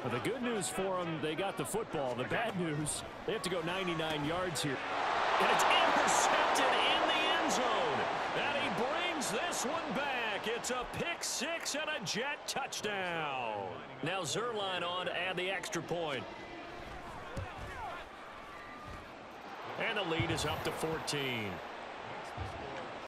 Well, the good news for them, they got the football. The bad news, they have to go 99 yards here. And it's intercepted in the end zone. And he brings this one back. It's a pick six and a Jet touchdown. Now Zerline on to add the extra point. And the lead is up to 14.